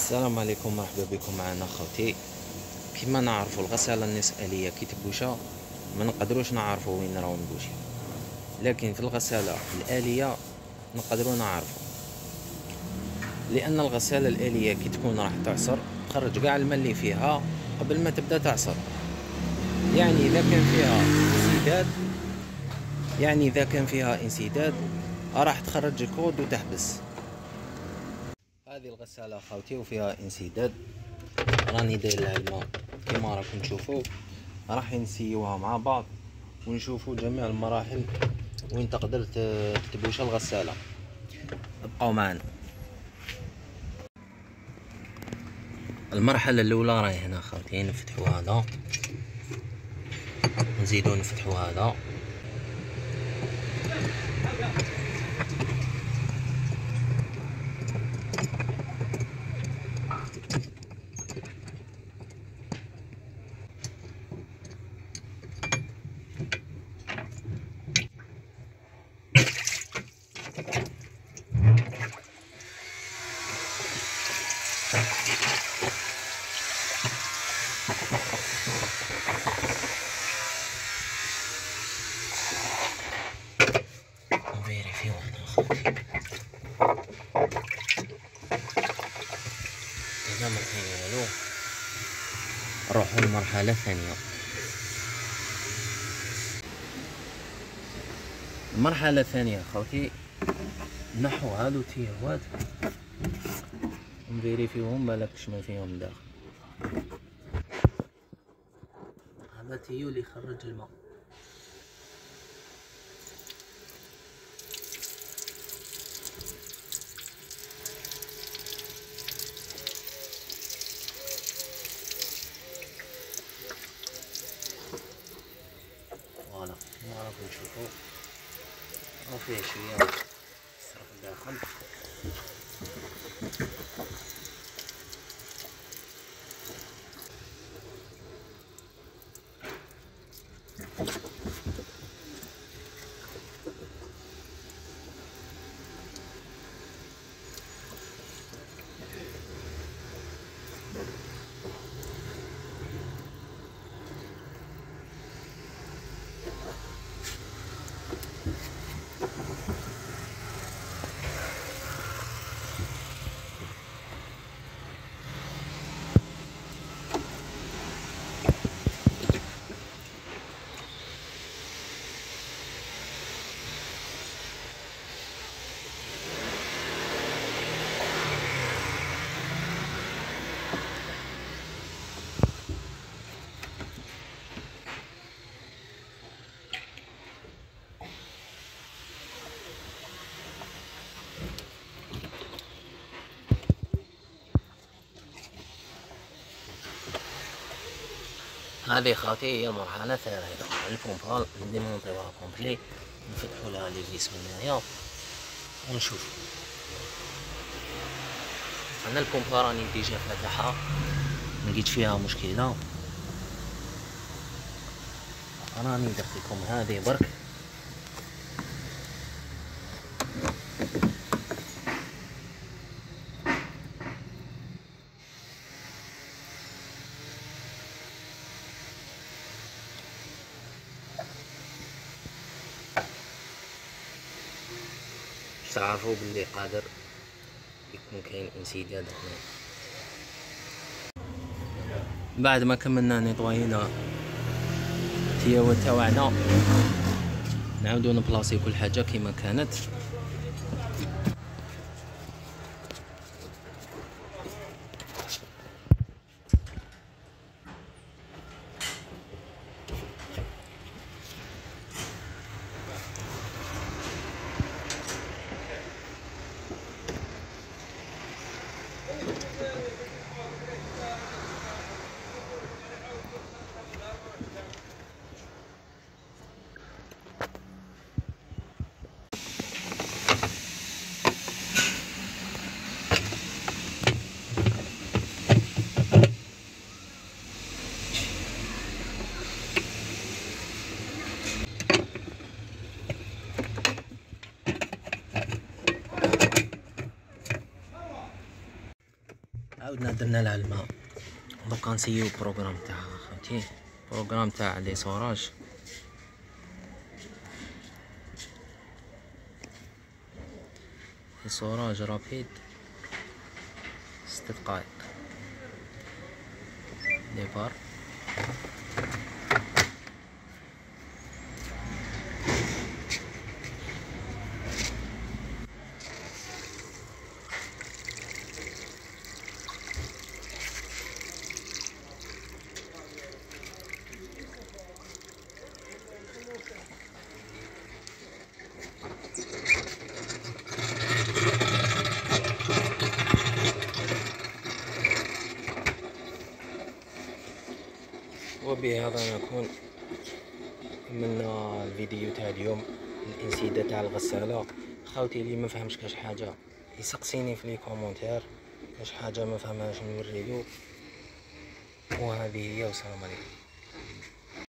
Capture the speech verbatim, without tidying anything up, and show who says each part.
Speaker 1: السلام عليكم، مرحبا بكم معنا خوتي. كما نعرفوا الغسالة النسائية كي تبوشا ما نقدروش نعرفوا وين راهو مبوشي، لكن في الغسالة الآلية نقدروا نعرفوا، لأن الغسالة الآلية كي تكون راح تعصر تخرج كاع الماء اللي فيها قبل ما تبدا تعصر. يعني إذا كان فيها انسداد يعني إذا كان فيها انسداد راح تخرج الكود وتحبس. هذه الغسالة خوتي وفيها انسداد، راني داير لها الماء كما راكم تشوفوا، راح نسيوها مع بعض ونشوفوا جميع المراحل وين تقدر تبوش الغسالة. ابقوا معنا. المرحلة الأولى راهي هنا خوتي، نفتحوا هذا نزيدو نفتحوا هذا، نفيريفيو هنا خوتي. إذا ما كاين والو نروحو للمرحلة الثانية. المرحلة الثانية خوتي نحو هادو التيوات نفيريفيوهم بالكش ما فيهم داخل. هذا تيو اللي يخرج الماء، فوالا كما راكم تشوفوا راه فيه شوية الصرف داخل. هذه خاطي هي المرحلة الثالثة، البومبال نديمونطيوها كومبلي، نفتحو لها لي فيس من هنايا ونشوفو. انا البومبا راني ديجا فاتحها، لقيت فيها مشكلة، راني درت لكم هذه برك. تعرفوا باللي قادر يكون كاين انسداد هنا. بعد ما كملنا نيطواينا التياوات تاعنا نعاودو نبلاصي كل حاجه كما كانت. عاودنا درنا لها الماء. دوكا نسيو البروغرام تاعها خاوتي، البروغرام تاع لي سوراج. لي سوراج رابيد ست دقائق ديبار. وبهذا نكون كملنا الفيديو تاع اليوم، الانسداد تاع الغسالة. خاوتي اللي ما فهمش كاش حاجة يسقسيني في لي كومونتير، كاش حاجة ما فهمهاش نوريلو. وهذه هي، والسلام عليكم.